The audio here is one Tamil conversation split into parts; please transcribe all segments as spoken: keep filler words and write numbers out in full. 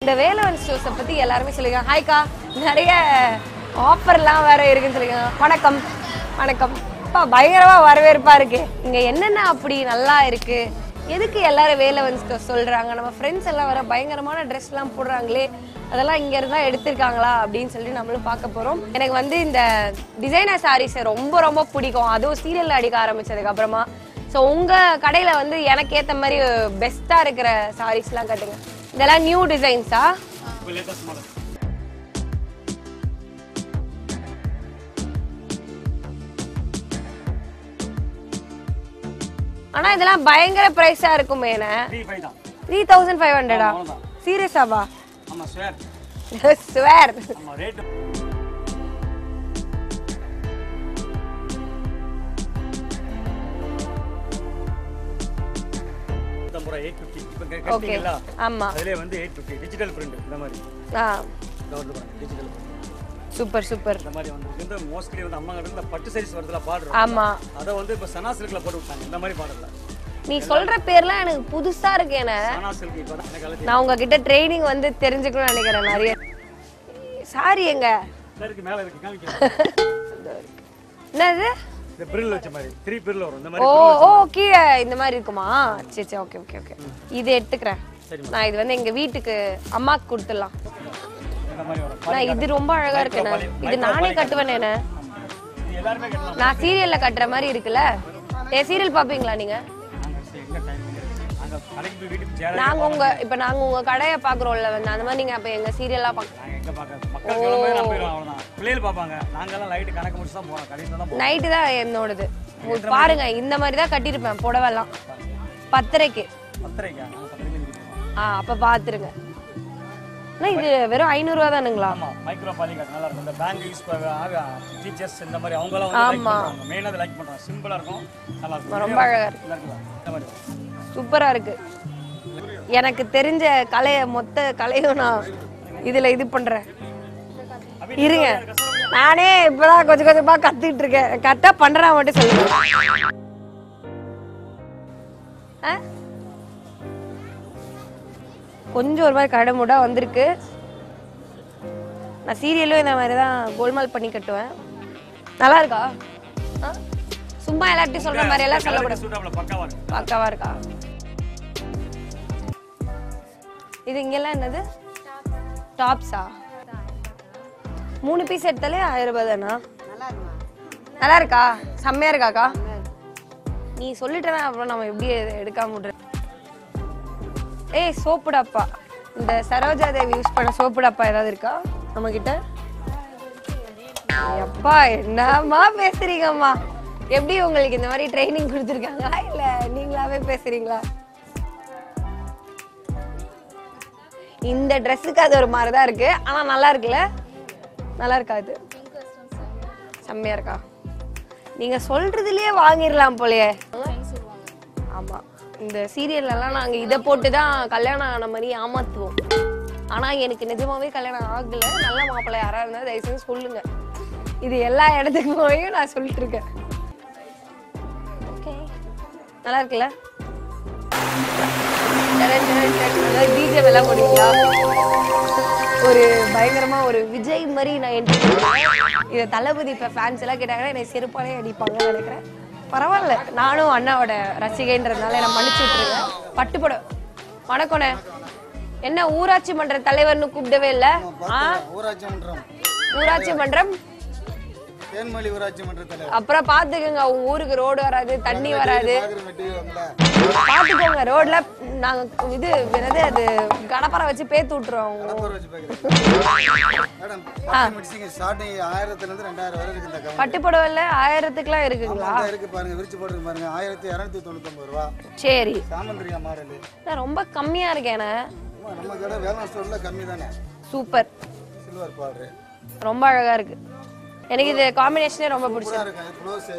இந்த வேலவன் ஸ்டோர்ஸை பற்றி எல்லாருமே சொல்லுங்க. ஹாய்க்கா, நிறைய ஆஃபர்லாம் வேற இருக்குன்னு சொல்லுங்க. வணக்கம் வணக்கம். அப்பா பயங்கரமாக வரவேற்பா இருக்கு. இங்கே என்னென்ன அப்படி நல்லா இருக்கு, எதுக்கு எல்லாரும் வேலவன் ஸ்டோர்ஸ் சொல்கிறாங்க, நம்ம ஃப்ரெண்ட்ஸ் எல்லாம் வர பயங்கரமான ட்ரெஸ்லாம் போடுறாங்களே, அதெல்லாம் இங்கே இருந்தால் எடுத்திருக்காங்களா அப்படின்னு சொல்லி நம்மளும் பார்க்க போகிறோம். எனக்கு வந்து இந்த டிசைனர் சாரீஸை ரொம்ப ரொம்ப பிடிக்கும், அதுவும் சீரியல் அடிக்க ஆரம்பிச்சதுக்கு அப்புறமா. ஸோ உங்கள் கடையில் வந்து எனக்கு ஏற்ற மாதிரி பெஸ்ட்டாக இருக்கிற சாரீஸ்லாம் கட்டுங்க. இதெல்லாம் நியூ டிசைன்ஸா? ஆனா இதெல்லாம் பயங்கர பிரைஸா இருக்குமே. த்ரீ தௌசண்ட் ஃபைவ் ஹண்ட்ரடா? சீரியஸாவா? ஆமா ஸ்வேர். ஸ்வேர். ஆமா ரேட். தம்புரா எயிட் ஃபிஃப்டி இப்ப கேட்டிங்களா? ஆமா அதுல வந்து எயிட் ஃபிஃப்டி டிஜிட்டல் பிரிண்ட் இந்த மாதிரி. ஆ டிஜிட்டல் சூப்பர் சூப்பர். இந்த மாதிரி வந்து இந்த மோஸ்ட்லி வந்து அம்மா கிட்ட பட்டு சைஸ் வரதுல பார்டர். ஆமா அத வந்து இப்ப சனா சில்க்ல போட்டு விட்டாங்க. இந்த மாதிரி பார்டர்ல நீ சொல்ற பேர்லாம் எனக்கு புதுசா இருக்கு. என்ன சனா சில்க் இப்ப எனக்கு நான் உங்க கிட்ட ட்ரெய்னிங் வந்து தெரிஞ்சுக்கணும்னு நினைக்கிறேன். நிறைய சாரி எங்க இருக்கு? மேல இருக்கு, காமிக்கிறேன். என்னது இந்த பிரில் வச்ச மாதிரி த்ரீ பிரில் வரும். இந்த மாதிரி ஓ ஓகே இந்த மாதிரி இருக்குமா? சரி சரி ஓகே ஓகே ஓகே. இது எடுத்துக்கிறேன் நான். இது வந்து எங்க வீட்டுக்கு அம்மாக்கு கொடுத்துடலாம். நான் இது ரொம்ப அழகா இருக்கு. இது நானே கட்டுவேன். என்ன நான் சீரியல்ல கட்டுற மாதிரி இருக்குல்ல. ஏ சீரியல் பாப்பீங்களா நீங்க? நாங்க உங்க இப்ப நாங்க உங்க கடையை பாக்குறோம்ல வந்து அந்த மாதிரி நீங்க அப்ப எங்க சீரியல்லாம் பாக்க நைட்டு தான் என்னோடது. பாருங்க இந்த மாதிரி தான் கட்டிருப்பேன் புடவெல்லாம் பத்தரைக்கு. ஆ அப்ப பாத்துருங்க. இது வெறும் ஐநூறு ரூபா தானுங்களா? ஆமா மைக்ரோ பாலிகாட் நல்லா இருக்கும். இந்த பேங்க் யூஸ் பண்ண டீச்சர்ஸ் இந்த மாதிரி அவங்க எல்லாம் வந்து லைக் பண்றாங்க. மெயினா லைக் பண்றாங்க. சிம்பிளா இருக்கும், நல்லா இருக்கும், ரொம்ப அழகா இருக்கு. இந்த மாதிரி சூப்பரா இருக்கு. எனக்கு தெரிஞ்ச கலைய மொத்த கலையும் நான் இதுல இது பண்றேன். இருங்க நானே இப்பதான் கொஞ்சம் கொஞ்சமா கத்துக்கிட்டு இருக்கேன். கரெக்டா பண்றேன் மட்டும் சொல்லுங்க. கொஞ்சம் ஒரு மாதிரி கடமுடா வந்திருக்கு. நான் சீரியலும் இந்த மாதிரி தான் கோல்மால் பண்ணி கட்டுவேன். நல்லா இருக்கா? சும்மா எல்லாத்தையும் சொல்ற மாதிரி எல்லாம் சொல்லக்கூடாது. பக்காவா இருக்கா? இது இங்கெல்லாம் என்னது டாப்ஸா? மூணு பீஸ் எடுத்தாலே ஆயிரம் ரூபாய் தானா? நல்லா இருக்கா? செம்மையா இருக்காக்கா? நீ சொல்லிட்டேனா அப்புறம் நம்ம எப்படி எடுக்காம விடுறேன். ஏய் சோப்பு டப்பா, இந்த சரோஜா தேவி யூஸ் பண்ண சோப்பு டப்பா ஏதாவது இருக்கா நம்ம கிட்ட? அப்பா என்னம்மா பேசுறீங்கம்மா? எப்படி உங்களுக்கு இந்த மாதிரி ட்ரைனிங் கொடுத்துருக்காங்களா இல்ல நீங்களாவே பேசுறீங்களா? இந்த ட்ரெஸ்ஸுக்கு அது ஒரு மாதிரிதான் இருக்கு, ஆனா நல்லா இருக்குல்ல? நல்லா இருக்காது? செம்மையா இருக்கா? நீங்க சொல்றதுலயே வாங்கிடலாம் போலயே. ஆமா இந்த சீரியல்ல எல்லாம் நாங்க இதை போட்டுதான் கல்யாணம் ஆன மாதிரி ஏமாத்துவோம். ஆனா எனக்கு நிஜமாவே கல்யாணம் ஆகல. நல்ல மாப்பிள்ளை யாரா இருந்தா தயவு செஞ்சு சொல்லுங்க. இது எல்லா இடத்துக்கும் போய் நான் சொல்லிட்டு இருக்கேன். நல்லா இருக்குல்ல? பிஜிஎம் எல்லாம் போடுவீங்களா? ஒரு பயங்கரமா ஒரு விஜய் மாதிரி நான் என்ட்ரி பண்ணுவேன். இதை தளபதி இப்ப ஃபேன்ஸ் எல்லாம் கேட்டாங்கன்னா என்னை செருப்பாலே அடிப்பாங்கன்னு நினைக்கிறேன். பரவாயில்ல, நானும் அண்ணாவோட ரசிகைன்றதுனால நான் மன்னிச்சு விட்டுருவேன். பட்டுப்பட வணக்கண்ணே. என்ன ஊராட்சி மன்ற தலைவர்னு கூப்பிடவே இல்ல? ஊராட்சி மன்றம் அப்புறம் பாத்துக்கோங்க, உங்க ஊருக்கு ரோடு வராது, தண்ணி வராது. பாத்துக்கோங்க, ரோட்ல நாங்க இது என்னது அது கடப்பாரை வச்சு பேத்து விட்டுருவோம். பட்டுப்புடவைல ஆயிரத்துக்குலாம் இருக்குங்களா? சரி ரொம்ப கம்மியா இருக்கேன். சூப்பர், ரொம்ப அழகா இருக்கு. எனக்கு இது காம்பினேஷனே ரொம்ப பிடிச்சிருக்கு.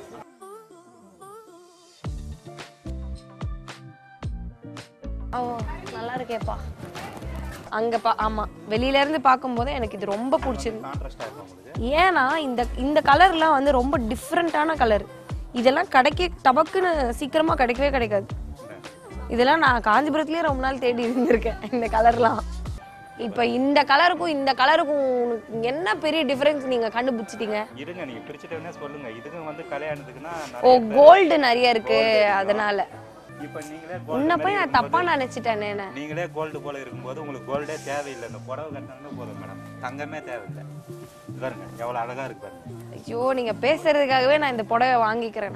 ஓ நல்லா இருக்கேப்பா. அங்கப்பா ஆமா வெளியில இருந்து பார்க்கும்போது எனக்கு இது ரொம்ப பிடிச்சிருக்கு. ஏன்னா இந்த இந்த கலர்லாம் வந்து ரொம்ப டிஃப்ரெண்டான கலர். இதெல்லாம் கிடைக்க டபக்குன்னு சீக்கிரமா கிடைக்கவே கிடைக்காது. இதெல்லாம் நான் காஞ்சிபுரத்துலயே ரொம்ப நாள் தேடி இருந்திருக்கேன் இந்த கலர்லாம். இப்போ இந்த கலருக்கும் இந்த கலருக்கும் என்ன பெரிய டிஃபரன்ஸ் நீங்க கண்டுபிடிச்சிட்டீங்க? இருங்க நீங்க பிரிச்சிட்டேன்னா சொல்லுங்க. இதுக்கு வந்து கல்யாணத்துக்குனா ஓ கோல்ட் நிறைய இருக்கு அதனால. இப்போ நீங்களே கோல்ட் உன்ன போய் நான் தப்பா நினைச்சிட்டேனே. நீங்களே கோல்ட் போல இருக்கும்போது உங்களுக்கு கோல்டே தேவையில்லை. இந்த புடவை கட்டணும்னா போதும் மேடம். தங்கமே தேவையில்லை. பாருங்க எவ்வளவு அழகா இருக்கு பாருங்க. ஐயோ நீங்க பேசுறதுக்காகவே நான் இந்த புடவை வாங்கிக்கிறேன்.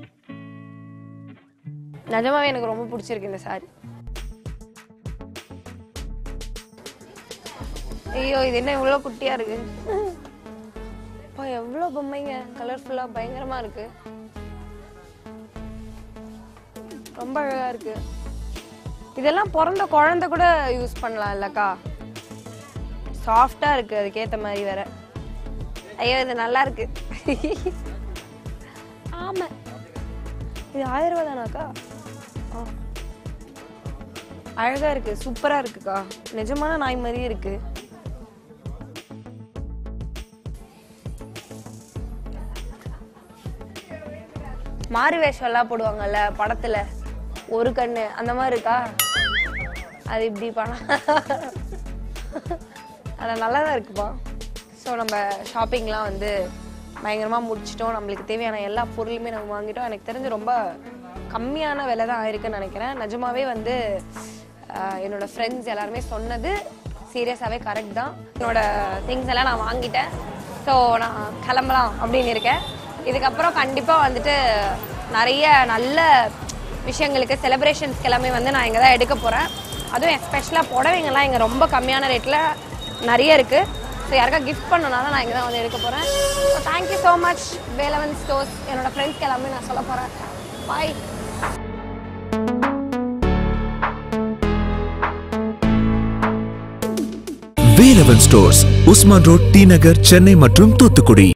நிஜமாவே எனக்கு ரொம்ப பிடிச்சிருக்கு இந்த சாரி. ஐயோ இது என்ன இவ்வளவு குட்டியா இருக்கு. அப்பா எவ்வளவு பொம்மைங்க கலர்ஃபுல்லா பயங்கரமா இருக்கு. ரொம்ப அழகா இருக்கு. இதெல்லாம் பிறந்த குழந்தை கூட யூஸ் பண்ணலாம் இல்லக்கா. சாஃப்டா இருக்கு அதுக்கேத்த மாதிரி வேற. ஐயோ இது நல்லா இருக்கு. ஆமா இது ஆயிரம் ரூபாய் தானாக்கா? அழகா இருக்கு சூப்பரா இருக்குக்கா. நிஜமான நாய் மாதிரியே இருக்கு. மாறு வேஷம் எல்லாம் போடுவாங்கல்ல படத்துல ஒரு கண்ணு அந்த மாதிரி இருக்கா? அது இப்படி பண்ண அது நல்லாதான் இருக்குப்பா. ஸோ நம்ம ஷாப்பிங்லாம் வந்து பயங்கரமாக முடிச்சிட்டோம். நம்மளுக்கு தேவையான எல்லா பொருளுமே நம்ம வாங்கிட்டோம். எனக்கு தெரிஞ்சு ரொம்ப கம்மியான விலை தான் ஆயிருக்குன்னு நினைக்கிறேன். நிஜமாவே வந்து என்னோட ஃப்ரெண்ட்ஸ் எல்லாருமே சொன்னது சீரியஸாகவே கரெக்ட் தான். என்னோட திங்ஸ் எல்லாம் நான் வாங்கிட்டேன். ஸோ நான் கிளம்பலாம் அப்படின்னு இருக்கேன். இதுக்கப்புறம் கண்டிப்பாக வந்துட்டு நிறைய நல்ல விஷயங்களுக்கு செலிப்ரேஷன்ஸ்க்கு எல்லாமே வந்து நான் இங்கே தான் எடுக்க போகிறேன். அதுவும் எஸ்பெஷலாக புடவைங்கெல்லாம் இங்கே ரொம்ப கம்மியான ரேட்டில் நிறைய இருக்குது. ஸோ யாருக்கா கிஃப்ட் பண்ணனால நான் இங்கே தான் வந்து எடுக்க போகிறேன். So thank you so much Velavan stores. என்னோட ஃப்ரெண்ட்ஸ்க்கு எல்லாமே நான் சொல்ல போகிறேன். Bye. Velavan stores, Usman road, T Nagar, Chennai மற்றும் தூத்துக்குடி.